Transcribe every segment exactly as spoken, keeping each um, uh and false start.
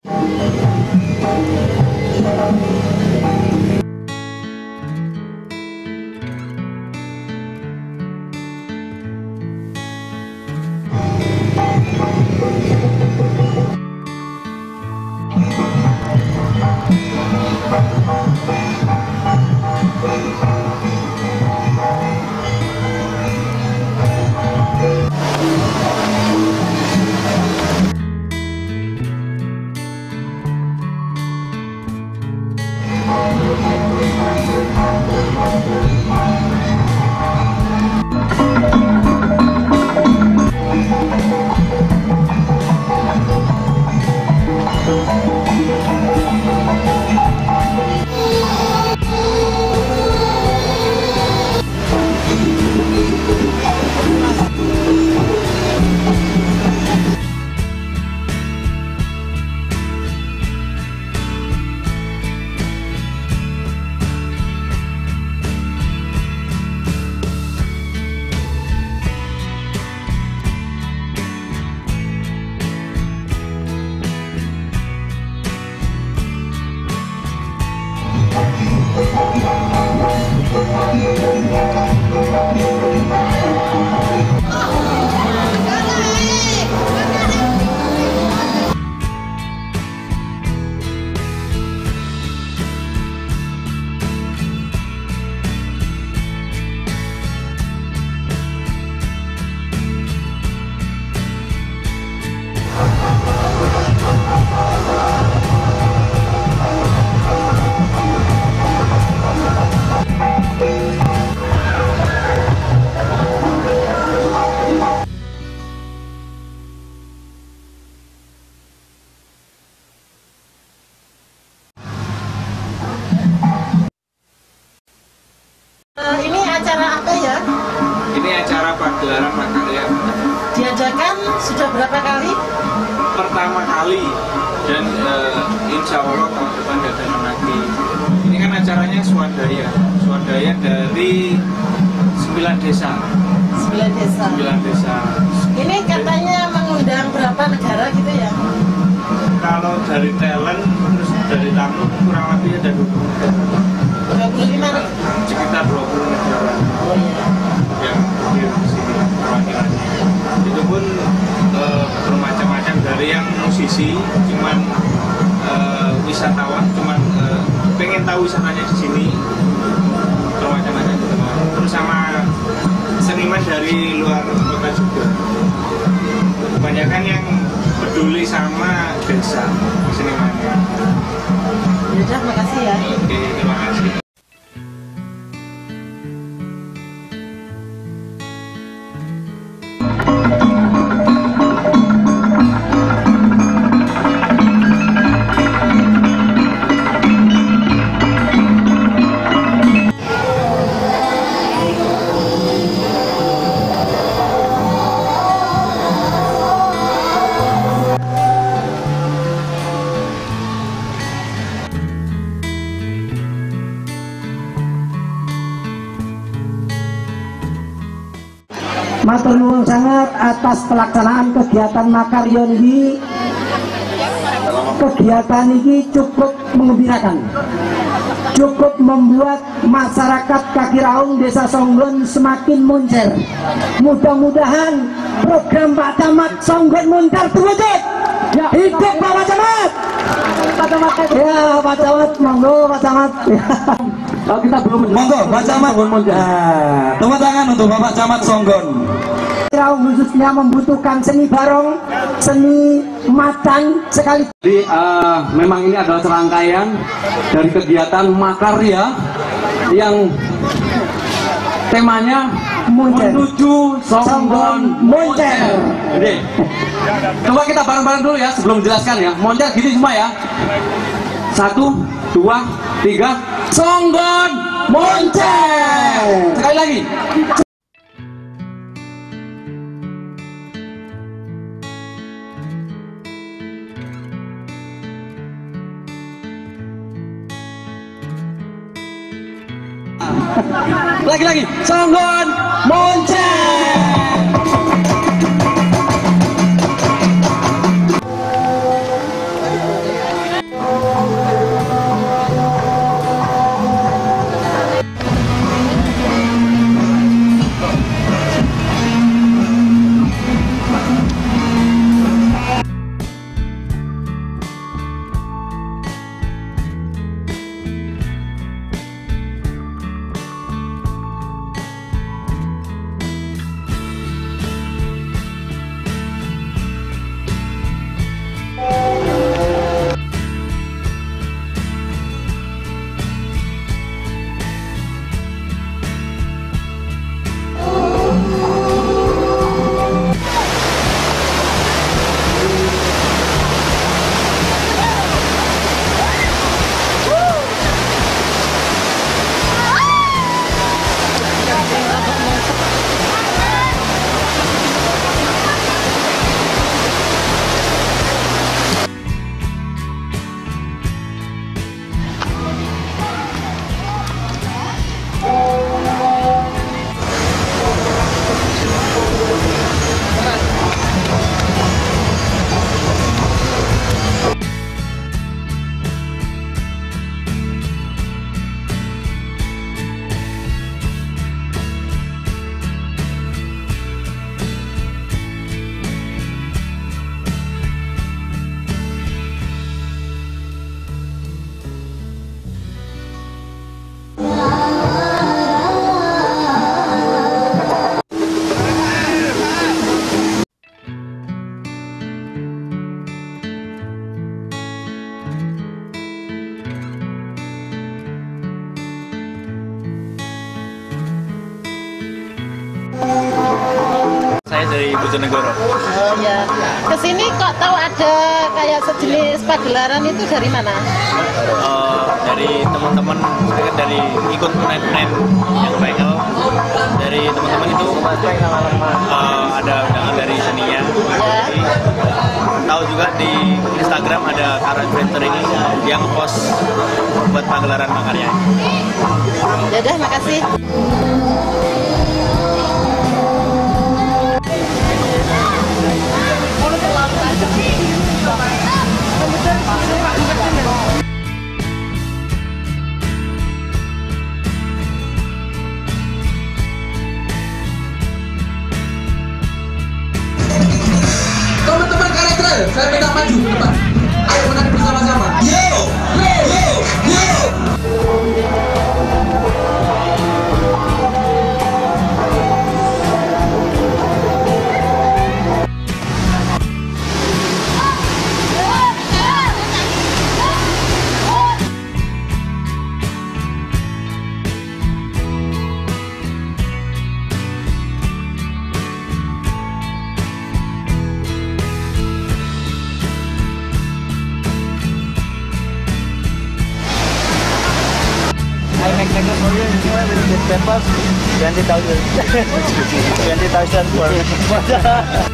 Ini acara apa ya? Ini acara pagelaran makarya. Diadakan sudah berapa kali? Pertama kali, dan uh, insya Allah tahun depan diadakan lagi. Ini kan acaranya swadaya, swadaya dari sembilan desa. Sembilan desa. Sembilan desa. Ini katanya mengundang berapa negara gitu ya? Kalau dari talent, terus dari tamu kurang lebih ada dua puluh negara. dua puluh lima Sekitar dua puluh negara. Oh iya. Yang hadir di sini perwakilannya. Itu pun uh, bermacam-macam, dari yang musisi, cuman uh, wisatawan, cuman uh, pengen tahu wisatanya di sini, bermacam-macam gitu. Terus sama seniman dari luar kota juga. Kebanyakan yang peduli sama desa senimannya. Yaudah, makasih ya. Oke, terima kasih. Matur nuwun sangat atas pelaksanaan kegiatan makarya ini. Kegiatan ini cukup mengembirakan, cukup membuat masyarakat Kaki Raung Desa Songgon semakin moncer. Mudah-mudahan program Pak Camat Songgon Muncar terwujud. Ya, hidup Pak Camat. Pak Camat, ya Pak Camat, monggo Pak Camat. Kalau kita belum monggo Pak Camat Muncar. Tepuk tangan untuk Bapak Camat Songgon. Raung khususnya membutuhkan seni barong, seni macan sekali. Jadi uh, memang ini adalah serangkaian dari kegiatan makarya yang temanya Moncer. Menuju Songgon Moncer. Jadi coba kita bareng-bareng dulu ya sebelum menjelaskan ya. Moncer gini semua ya. Satu, dua, tiga. Songgon Moncer. Sekali lagi. Lagi-lagi, Songgon Moncer. dari Bojonegoro. Oh ya. Kesini kok tahu ada kayak sejenis pagelaran itu dari mana? Uh, dari teman-teman, dari ikut pemain-pemain yang final, dari teman-teman itu uh, ada undangan dari seninya. Ya. Jadi, tahu juga di Instagram ada Karo Adventure ini yang post buat pagelaran Makarya. Ya udah, makasih. Teman-teman karakter, saya minta maju ke depan. Ayo menang bersama-sama. Yo, yo, yo, yo. I make make for you with the papers twenty thousand twenty thousand for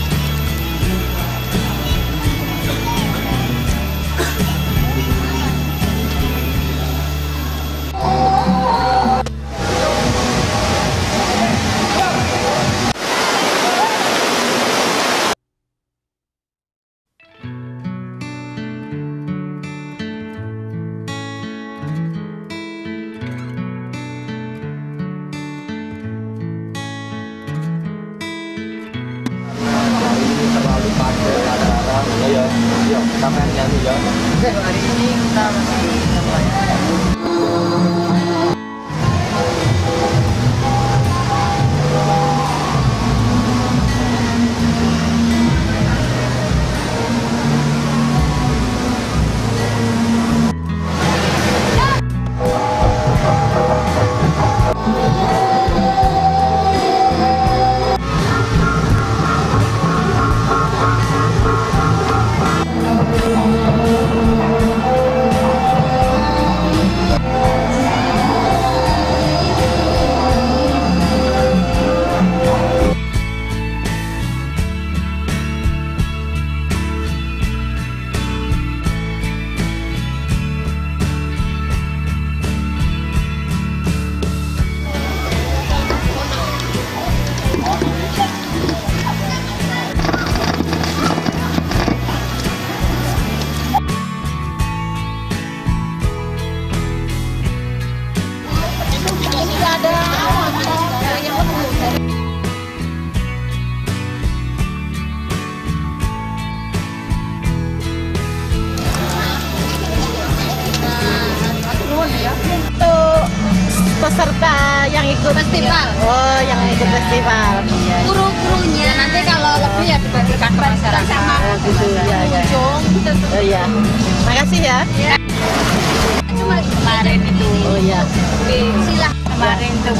hari ini kita masih peserta yang ikut Festival. Oh, yang ikut festival. Guru-gurunya nanti kalau lebih ya dibagikan ke masyarakat sama Oh, gitu ya, ya. ujung Oh iya. Makasih ya. cuma kemarin itu Oh iya. silah kemarin tuh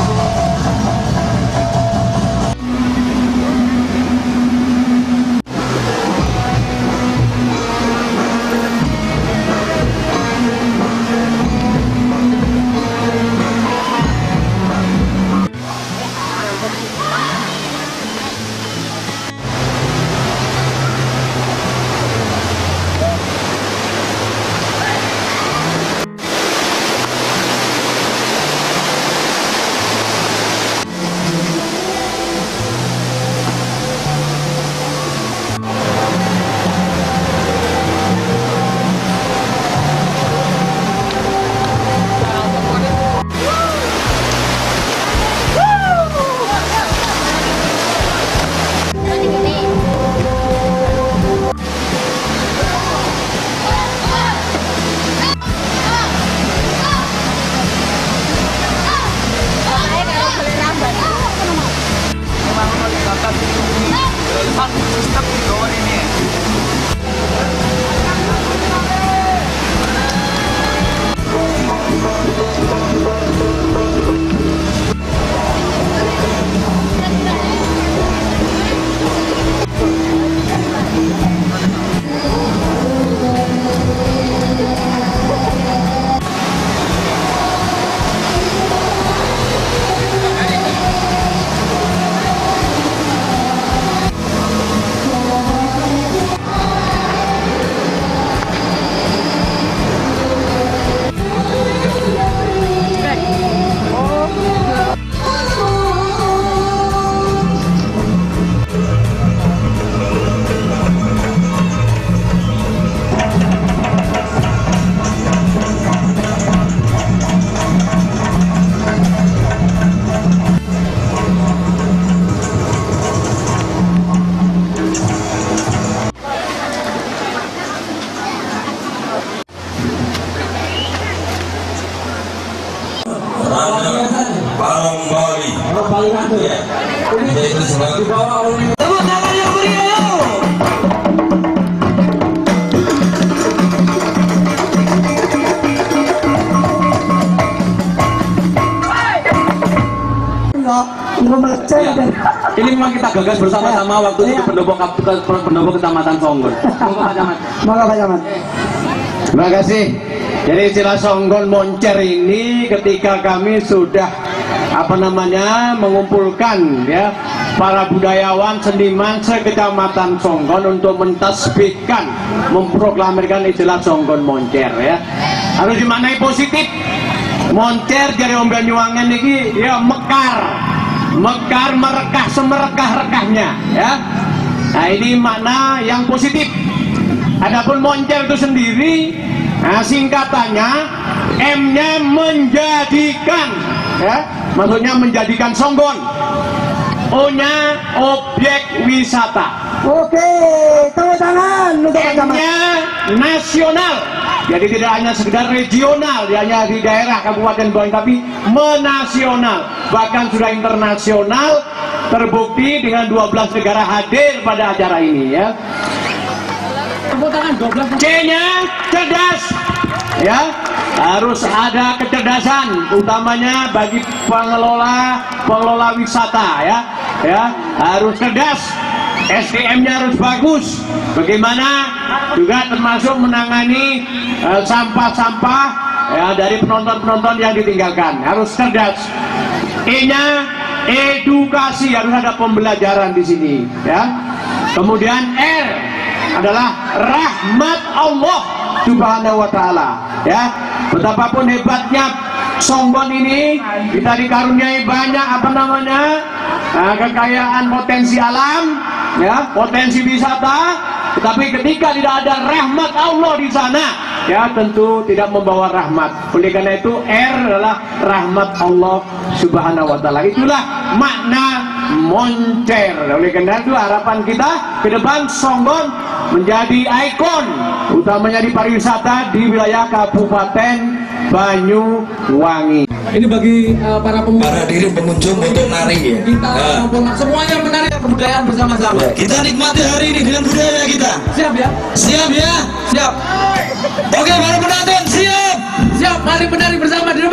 gagas bersama-sama waktu itu pendopo pendopo kecamatan Songgon. Monggo Pak Camat. Monggo Pak Camat. Terima kasih. Jadi istilah Songgon Moncer ini ketika kami sudah apa namanya mengumpulkan ya para budayawan seniman sekecamatan Songgon untuk mentasbihkan, memproklamirkan istilah Songgon Moncer ya. Harus dimaknai positif. Moncer dari Om Banyuwangen ini ya mekar, mekar merekah semerekah-rekahnya ya. Nah ini makna yang positif. Adapun Moncer itu sendiri, nah singkatannya M-nya menjadikan, ya, maksudnya menjadikan Songgon. O-nya objek wisata. Oke, tepuk tangan untuk Pak Camat. M-nya nasional. Jadi tidak hanya sekedar regional, hanya di daerah Kabupaten Boyolali, tapi menasional, bahkan sudah internasional, terbukti dengan dua belas negara hadir pada acara ini ya. C-nya cerdas ya, harus ada kecerdasan utamanya bagi pengelola pengelola wisata ya ya harus cerdas, S D M-nya harus bagus, bagaimana juga termasuk menangani sampah-sampah uh, ya dari penonton-penonton yang ditinggalkan, harus cerdas. E-nya edukasi, harus ada pembelajaran di sini ya. Kemudian R adalah rahmat Allah Subhanahu wa taala ya. Betapapun hebatnya Songgon ini, kita dikaruniai banyak apa namanya nah, kekayaan potensi alam ya, potensi wisata, tetapi ketika tidak ada rahmat Allah di sana ya tentu tidak membawa rahmat. Oleh karena itu R adalah rahmat Allah Subhanahu wa taala. Itulah makna Moncer. Oleh karena itu harapan kita ke depan Songgon menjadi ikon utamanya di pariwisata di wilayah Kabupaten Banyuwangi. Ini bagi uh, para pengunjung, para diri pengunjung untuk nari ya. Kita nah. semuanya menari kebudayaan bersama-sama. Kita nikmati hari ini dengan budaya kita. Siap ya? Siap ya? Siap. Oke, para penonton siap. Siap, mari menari bersama dulu.